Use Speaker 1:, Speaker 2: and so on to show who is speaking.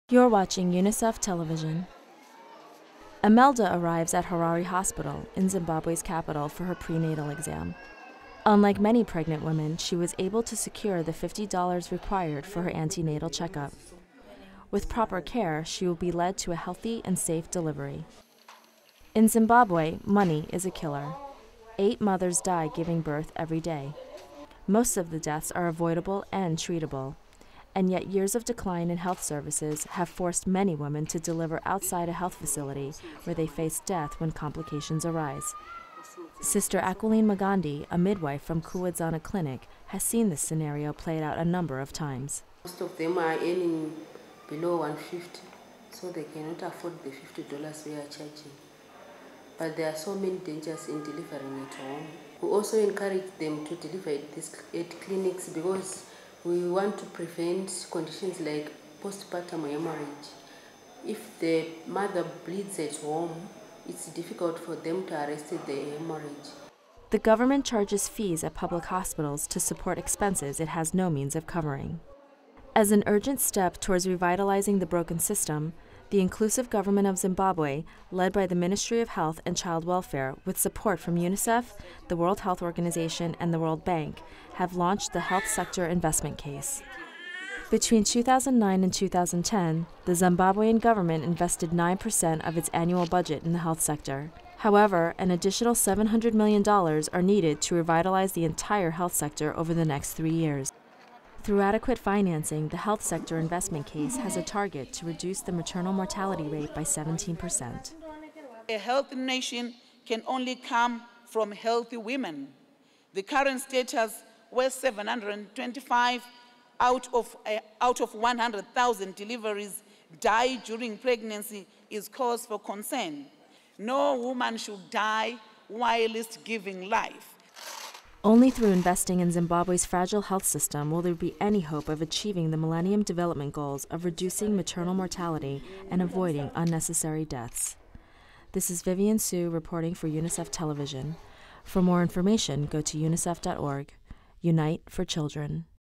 Speaker 1: You're watching UNICEF television. Imelda arrives at Harare Hospital in Zimbabwe's capital for her prenatal exam. Unlike many pregnant women, she was able to secure the $50 required for her antenatal checkup. With proper care, she will be led to a healthy and safe delivery. In Zimbabwe, money is a killer. 8 mothers die giving birth every day. Most of the deaths are avoidable and treatable. And yet years of decline in health services have forced many women to deliver outside a health facility where they face death when complications arise. Sister Aquilene Magandi, a midwife from Kuwadzana Clinic, has seen this scenario played out a number of times.
Speaker 2: Most of them are earning below $150, so they cannot afford the $50 we are charging. But there are so many dangers in delivering at home. We also encourage them to deliver at clinics because we want to prevent conditions like postpartum hemorrhage. If the mother bleeds at home, it's difficult for them to arrest the hemorrhage.
Speaker 1: The government charges fees at public hospitals to support expenses it has no means of covering. As an urgent step towards revitalizing the broken system, the inclusive government of Zimbabwe, led by the Ministry of Health and Child Welfare with support from UNICEF, the World Health Organization, and the World Bank, have launched the health sector investment case. Between 2009 and 2010, the Zimbabwean government invested 9% of its annual budget in the health sector. However, an additional $700 million are needed to revitalize the entire health sector over the next 3 years. Through adequate financing, the health sector investment case has a target to reduce the maternal mortality rate by 17%.
Speaker 3: A healthy nation can only come from healthy women. The current status, where 725 out of 100,000 deliveries die during pregnancy, is cause for concern. No woman should die whilst giving life.
Speaker 1: Only through investing in Zimbabwe's fragile health system will there be any hope of achieving the Millennium Development Goals of reducing maternal mortality and avoiding unnecessary deaths. This is Vivian Sue reporting for UNICEF Television. For more information, go to unicef.org. Unite for Children.